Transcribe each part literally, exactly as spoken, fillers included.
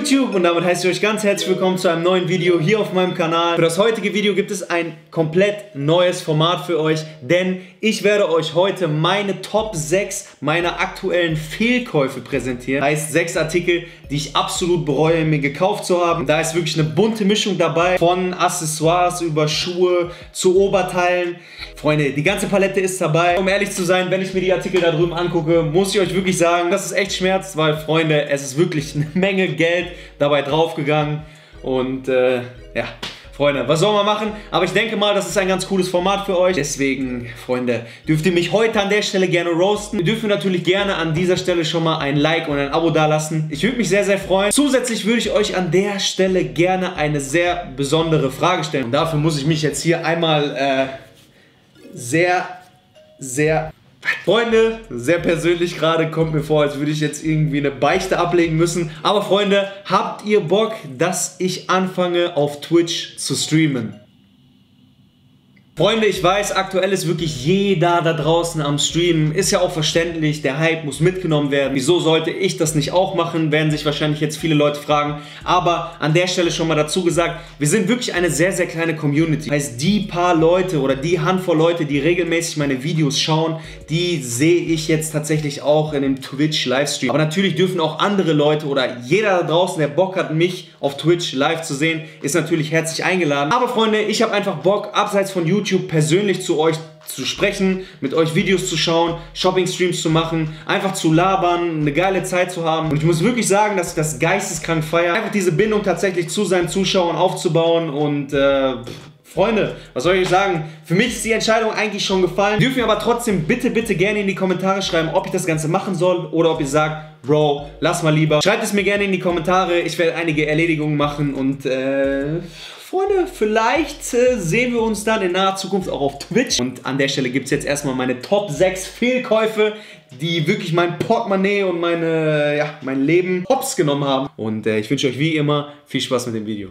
YouTube und damit heiße ich euch ganz herzlich willkommen zu einem neuen Video hier auf meinem Kanal. Für das heutige Video gibt es ein komplett neues Format für euch, denn ich werde euch heute meine Top sechs meiner aktuellen Fehlkäufe präsentieren. Heißt sechs Artikel, die ich absolut bereue, mir gekauft zu haben. Da ist wirklich eine bunte Mischung dabei, von Accessoires über Schuhe zu Oberteilen. Freunde, die ganze Palette ist dabei. Um ehrlich zu sein, wenn ich mir die Artikel da drüben angucke, muss ich euch wirklich sagen, dass es echt schmerzt, weil Freunde, es ist wirklich eine Menge Geld dabei draufgegangen und äh, ja, Freunde, was soll man machen? Aber ich denke mal, das ist ein ganz cooles Format für euch. Deswegen, Freunde, dürft ihr mich heute an der Stelle gerne roasten. Ihr dürft mir natürlich gerne an dieser Stelle schon mal ein Like und ein Abo dalassen. Ich würde mich sehr, sehr freuen. Zusätzlich würde ich euch an der Stelle gerne eine sehr besondere Frage stellen. Und dafür muss ich mich jetzt hier einmal äh, sehr, sehr... Freunde, sehr persönlich gerade, kommt mir vor, als würde ich jetzt irgendwie eine Beichte ablegen müssen. Aber Freunde, habt ihr Bock, dass ich anfange auf Twitch zu streamen? Freunde, ich weiß, aktuell ist wirklich jeder da draußen am Streamen. Ist ja auch verständlich, der Hype muss mitgenommen werden. Wieso sollte ich das nicht auch machen, werden sich wahrscheinlich jetzt viele Leute fragen. Aber an der Stelle schon mal dazu gesagt, wir sind wirklich eine sehr, sehr kleine Community. Heißt, die paar Leute oder die Handvoll Leute, die regelmäßig meine Videos schauen, die sehe ich jetzt tatsächlich auch in dem Twitch-Livestream. Aber natürlich dürfen auch andere Leute oder jeder da draußen, der Bock hat, mich auf Twitch live zu sehen, ist natürlich herzlich eingeladen. Aber Freunde, ich habe einfach Bock, abseits von YouTube persönlich zu euch zu sprechen, mit euch Videos zu schauen, Shopping-Streams zu machen, einfach zu labern, eine geile Zeit zu haben. Und ich muss wirklich sagen, dass ich das geisteskrank feiere, einfach diese Bindung tatsächlich zu seinen Zuschauern aufzubauen und äh, Freunde, was soll ich sagen? Für mich ist die Entscheidung eigentlich schon gefallen. Dürft ihr aber trotzdem bitte, bitte gerne in die Kommentare schreiben, ob ich das Ganze machen soll oder ob ihr sagt, Bro, lass mal lieber. Schreibt es mir gerne in die Kommentare. Ich werde einige Erledigungen machen und äh, Freunde, vielleicht äh, sehen wir uns dann in naher Zukunft auch auf Twitch. Und an der Stelle gibt es jetzt erstmal meine Top sechs Fehlkäufe, die wirklich mein Portemonnaie und meine, ja, mein Leben hops genommen haben. Und äh, ich wünsche euch wie immer viel Spaß mit dem Video.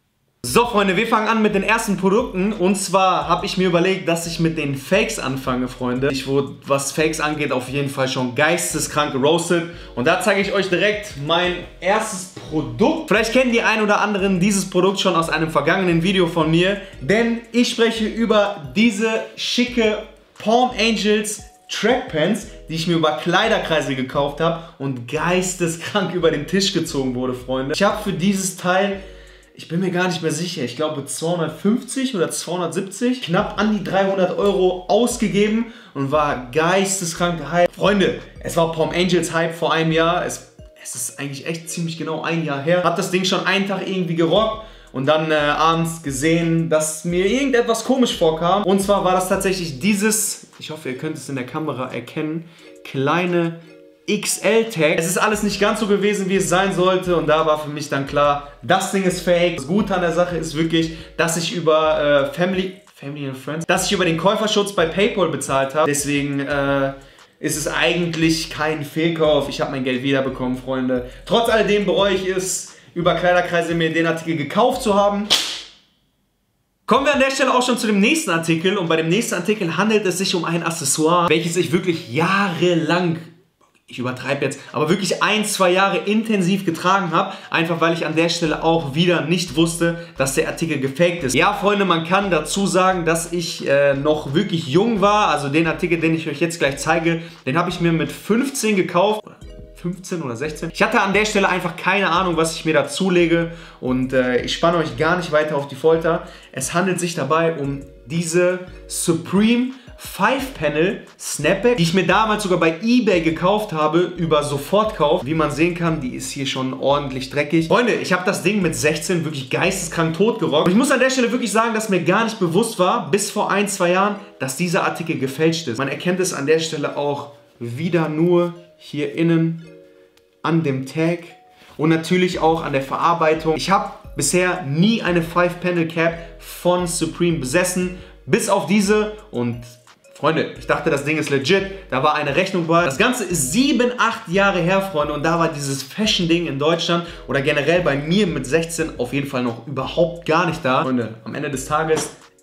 So Freunde, wir fangen an mit den ersten Produkten und zwar habe ich mir überlegt, dass ich mit den Fakes anfange, Freunde. Ich wurde, was Fakes angeht, auf jeden Fall schon geisteskrank geroastet und da zeige ich euch direkt mein erstes Produkt. Vielleicht kennen die ein oder anderen dieses Produkt schon aus einem vergangenen Video von mir, denn ich spreche über diese schicke Palm Angels Trackpants, die ich mir über Kleiderkreise gekauft habe und geisteskrank über den Tisch gezogen wurde, Freunde. Ich habe für dieses Teil, ich bin mir gar nicht mehr sicher, ich glaube zweihundertfünfzig oder zweihundertsiebzig, knapp an die dreihundert Euro ausgegeben und war geisteskrank gehypt. Freunde, es war Palm Angels Hype vor einem Jahr, es, es ist eigentlich echt ziemlich genau ein Jahr her. Hab das Ding schon einen Tag irgendwie gerockt und dann äh, abends gesehen, dass mir irgendetwas komisch vorkam. Und zwar war das tatsächlich dieses, ich hoffe ihr könnt es in der Kamera erkennen, kleine X L-Tag. Es ist alles nicht ganz so gewesen, wie es sein sollte und da war für mich dann klar, das Ding ist fake. Das Gute an der Sache ist wirklich, dass ich über äh, Family, Family and Friends, dass ich über den Käuferschutz bei PayPal bezahlt habe. Deswegen äh, ist es eigentlich kein Fehlkauf. Ich habe mein Geld wiederbekommen, Freunde. Trotz alledem bereue ich es, über Kleiderkreise mir den Artikel gekauft zu haben. Kommen wir an der Stelle auch schon zu dem nächsten Artikel und bei dem nächsten Artikel handelt es sich um ein Accessoire, welches ich wirklich jahrelang, ich übertreibe jetzt, aber wirklich ein, zwei Jahre intensiv getragen habe, einfach weil ich an der Stelle auch wieder nicht wusste, dass der Artikel gefaked ist. Ja, Freunde, man kann dazu sagen, dass ich äh, noch wirklich jung war, also den Artikel, den ich euch jetzt gleich zeige, den habe ich mir mit fünfzehn gekauft, fünfzehn oder sechzehn. Ich hatte an der Stelle einfach keine Ahnung, was ich mir da zulege und äh, ich spanne euch gar nicht weiter auf die Folter. Es handelt sich dabei um diese Supreme five Panel Snapback, die ich mir damals sogar bei eBay gekauft habe, über Sofortkauf. Wie man sehen kann, die ist hier schon ordentlich dreckig. Freunde, ich habe das Ding mit sechzehn wirklich geisteskrank totgerockt. Und ich muss an der Stelle wirklich sagen, dass mir gar nicht bewusst war, bis vor ein, zwei Jahren, dass dieser Artikel gefälscht ist. Man erkennt es an der Stelle auch wieder nur hier innen an dem Tag und natürlich auch an der Verarbeitung. Ich habe bisher nie eine five Panel Cap von Supreme besessen, bis auf diese und Freunde, ich dachte, das Ding ist legit. Da war eine Rechnung bei. Das Ganze ist sieben, acht Jahre her, Freunde. Und da war dieses Fashion-Ding in Deutschland oder generell bei mir mit sechzehn auf jeden Fall noch überhaupt gar nicht da. Freunde, am Ende des Tages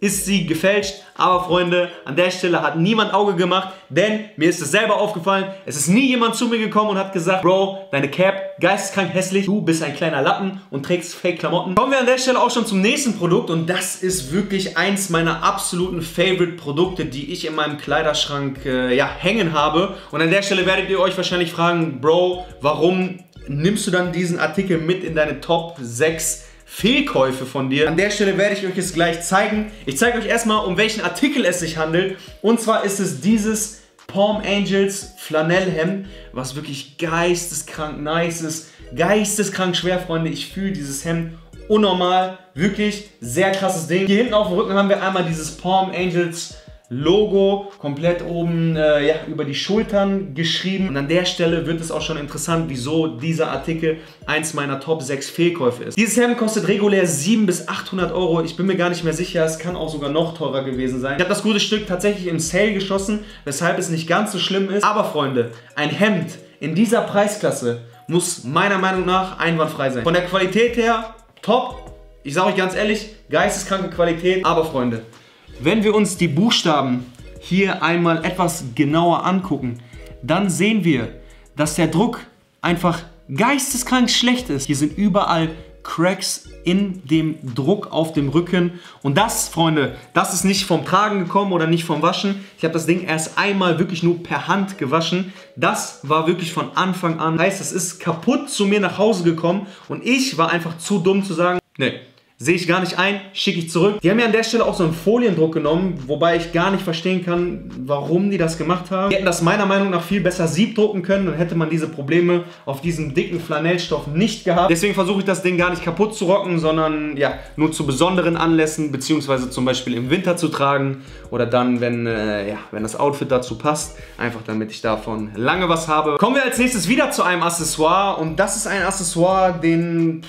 ist sie gefälscht. Aber Freunde, an der Stelle hat niemand Auge gemacht, denn mir ist es selber aufgefallen, es ist nie jemand zu mir gekommen und hat gesagt, Bro, deine Cap, geisteskrank hässlich, du bist ein kleiner Lappen und trägst Fake-Klamotten. Kommen wir an der Stelle auch schon zum nächsten Produkt und das ist wirklich eins meiner absoluten Favorite-Produkte, die ich in meinem Kleiderschrank äh, ja, hängen habe. Und an der Stelle werdet ihr euch wahrscheinlich fragen, Bro, warum nimmst du dann diesen Artikel mit in deine Top sechs Fehlkäufe von dir? An der Stelle werde ich euch es gleich zeigen. Ich zeige euch erstmal, um welchen Artikel es sich handelt. Und zwar ist es dieses Palm Angels Flanellhemd, was wirklich geisteskrank nice ist. Geisteskrank schwer, Freunde. Ich fühle dieses Hemd unnormal. Wirklich sehr krasses Ding. Hier hinten auf dem Rücken haben wir einmal dieses Palm Angels Logo, komplett oben äh, ja, über die Schultern geschrieben. Und an der Stelle wird es auch schon interessant, wieso dieser Artikel eins meiner Top sechs Fehlkäufe ist. Dieses Hemd kostet regulär siebenhundert bis achthundert Euro. Ich bin mir gar nicht mehr sicher, es kann auch sogar noch teurer gewesen sein. Ich habe das gute Stück tatsächlich im Sale geschossen, weshalb es nicht ganz so schlimm ist. Aber Freunde, ein Hemd in dieser Preisklasse muss meiner Meinung nach einwandfrei sein. Von der Qualität her top. Ich sage euch ganz ehrlich, geisteskranke Qualität. Aber Freunde, wenn wir uns die Buchstaben hier einmal etwas genauer angucken, dann sehen wir, dass der Druck einfach geisteskrank schlecht ist. Hier sind überall Cracks in dem Druck auf dem Rücken. Und das, Freunde, das ist nicht vom Tragen gekommen oder nicht vom Waschen. Ich habe das Ding erst einmal wirklich nur per Hand gewaschen. Das war wirklich von Anfang an. Heißt, es ist kaputt zu mir nach Hause gekommen und ich war einfach zu dumm zu sagen, nee, sehe ich gar nicht ein, schicke ich zurück. Die haben ja an der Stelle auch so einen Foliendruck genommen, wobei ich gar nicht verstehen kann, warum die das gemacht haben. Die hätten das meiner Meinung nach viel besser siebdrucken können, dann hätte man diese Probleme auf diesem dicken Flanellstoff nicht gehabt. Deswegen versuche ich das Ding gar nicht kaputt zu rocken, sondern ja, nur zu besonderen Anlässen, beziehungsweise zum Beispiel im Winter zu tragen oder dann, wenn, äh, ja, wenn das Outfit dazu passt, einfach damit ich davon lange was habe. Kommen wir als nächstes wieder zu einem Accessoire und das ist ein Accessoire, den...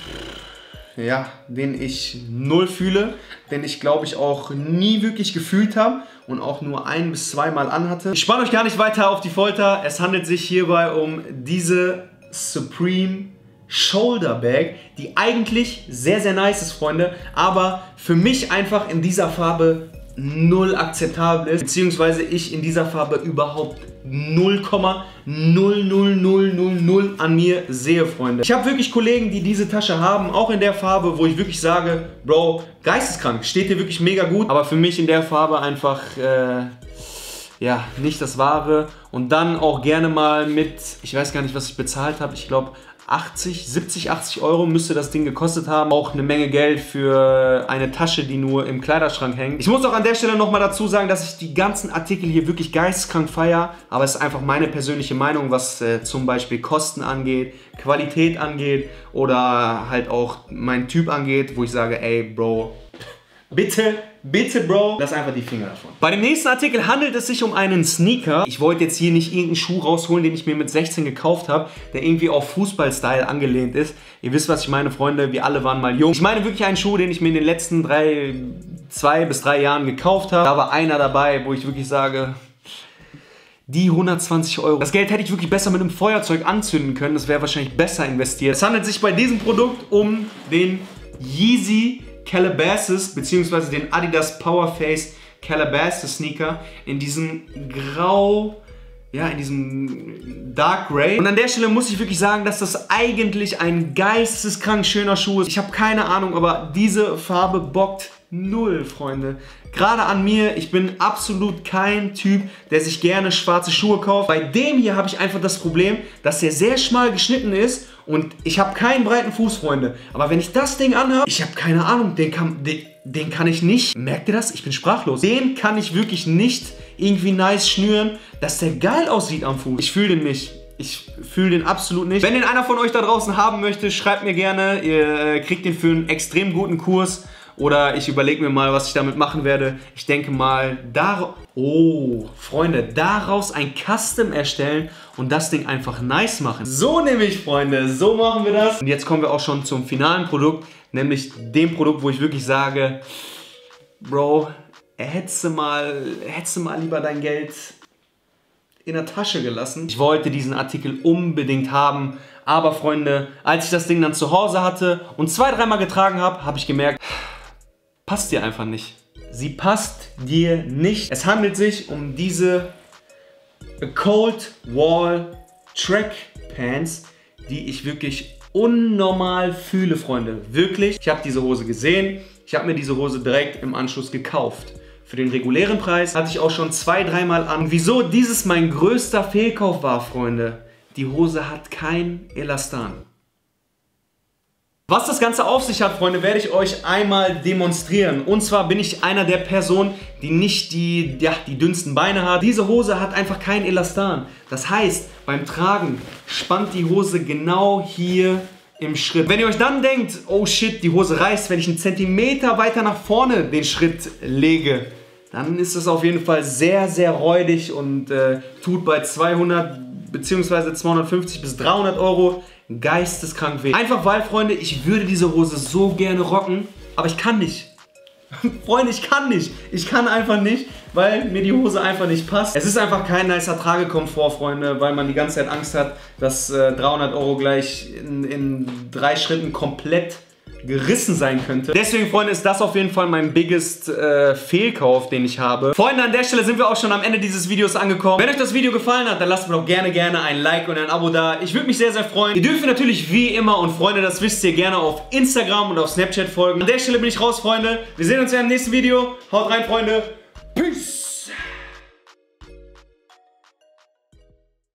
ja, den ich null fühle, den ich glaube ich auch nie wirklich gefühlt habe und auch nur ein bis zweimal anhatte. Ich spanne euch gar nicht weiter auf die Folter. Es handelt sich hierbei um diese Supreme Shoulder Bag, die eigentlich sehr, sehr nice ist, Freunde, aber für mich einfach in dieser Farbe null akzeptabel ist, beziehungsweise ich in dieser Farbe überhaupt null Komma null null null null null an mir sehe, Freunde. Ich habe wirklich Kollegen, die diese Tasche haben, auch in der Farbe, wo ich wirklich sage, Bro, geisteskrank, steht dir wirklich mega gut, aber für mich in der Farbe einfach, äh, ja, nicht das Wahre. Und dann auch gerne mal mit, ich weiß gar nicht, was ich bezahlt habe, ich glaube achtzig, siebzig, achtzig Euro müsste das Ding gekostet haben. Auch eine Menge Geld für eine Tasche, die nur im Kleiderschrank hängt. Ich muss auch an der Stelle nochmal dazu sagen, dass ich die ganzen Artikel hier wirklich geisteskrank feiere. Aber es ist einfach meine persönliche Meinung, was äh, zum Beispiel Kosten angeht, Qualität angeht oder halt auch mein Typ angeht, wo ich sage, ey Bro, bitte, bitte Bro, lass einfach die Finger davon. Bei dem nächsten Artikel handelt es sich um einen Sneaker. Ich wollte jetzt hier nicht irgendeinen Schuh rausholen, den ich mir mit sechzehn gekauft habe, der irgendwie auf Fußball-Style angelehnt ist. Ihr wisst, was ich meine, Freunde, wir alle waren mal jung. Ich meine wirklich einen Schuh, den ich mir in den letzten drei, zwei bis drei Jahren gekauft habe. Da war einer dabei, wo ich wirklich sage, die hundertzwanzig Euro. Das Geld hätte ich wirklich besser mit einem Feuerzeug anzünden können. Das wäre wahrscheinlich besser investiert. Es handelt sich bei diesem Produkt um den Yeezy Calabasas bzw. den Adidas Powerface Calabasas Sneaker in diesem Grau, ja, in diesem Dark Grey. Und an der Stelle muss ich wirklich sagen, dass das eigentlich ein geisteskrank schöner Schuh ist. Ich habe keine Ahnung, aber diese Farbe bockt null, Freunde. Gerade an mir, ich bin absolut kein Typ, der sich gerne schwarze Schuhe kauft. Bei dem hier habe ich einfach das Problem, dass der sehr schmal geschnitten ist und ich habe keinen breiten Fuß, Freunde. Aber wenn ich das Ding anhabe, ich habe keine Ahnung, den kann, den, den kann ich nicht, merkt ihr das? Ich bin sprachlos. Den kann ich wirklich nicht irgendwie nice schnüren, dass der geil aussieht am Fuß. Ich fühle den nicht. Ich fühle den absolut nicht. Wenn den einer von euch da draußen haben möchte, schreibt mir gerne. Ihr kriegt den für einen extrem guten Kurs. Oder ich überlege mir mal, was ich damit machen werde. Ich denke mal, daraus... Oh, Freunde, daraus ein Custom erstellen und das Ding einfach nice machen. So nämlich, Freunde, so machen wir das. Und jetzt kommen wir auch schon zum finalen Produkt, nämlich dem Produkt, wo ich wirklich sage, Bro, hättest du mal, hättest du mal lieber dein Geld in der Tasche gelassen. Ich wollte diesen Artikel unbedingt haben, aber Freunde, als ich das Ding dann zu Hause hatte und zwei, dreimal getragen habe, habe ich gemerkt, passt dir einfach nicht. sie passt dir nicht. Es handelt sich um diese Cold Wall Track Pants, die ich wirklich unnormal fühle, Freunde. Wirklich. Ich habe diese Hose gesehen. Ich habe mir diese Hose direkt im Anschluss gekauft. Für den regulären Preis hatte ich auch schon zwei, dreimal an. Wieso dieses mein größter Fehlkauf war, Freunde? Die Hose hat kein Elastan. Was das Ganze auf sich hat, Freunde, werde ich euch einmal demonstrieren. Und zwar bin ich einer der Personen, die nicht die, ja, die dünnsten Beine hat. Diese Hose hat einfach kein Elastan. Das heißt, beim Tragen spannt die Hose genau hier im Schritt. Wenn ihr euch dann denkt, oh shit, die Hose reißt, wenn ich einen Zentimeter weiter nach vorne den Schritt lege, dann ist es auf jeden Fall sehr, sehr räudig und äh, tut bei zweihundert bzw. zweihundertfünfzig bis dreihundert Euro geisteskrank weh. Einfach weil, Freunde, ich würde diese Hose so gerne rocken, aber ich kann nicht. Freunde, ich kann nicht. Ich kann einfach nicht, weil mir die Hose einfach nicht passt. Es ist einfach kein nicer Tragekomfort, Freunde, weil man die ganze Zeit Angst hat, dass äh, dreihundert Euro gleich in, in drei Schritten komplett gerissen sein könnte. Deswegen, Freunde, ist das auf jeden Fall mein biggest äh, Fehlkauf, den ich habe. Freunde, an der Stelle sind wir auch schon am Ende dieses Videos angekommen. Wenn euch das Video gefallen hat, dann lasst mir doch gerne, gerne ein Like und ein Abo da. Ich würde mich sehr, sehr freuen. Ihr dürft natürlich wie immer, und Freunde, das wisst ihr, gerne auf Instagram und auf Snapchat folgen. An der Stelle bin ich raus, Freunde. Wir sehen uns ja im nächsten Video. Haut rein, Freunde. Peace!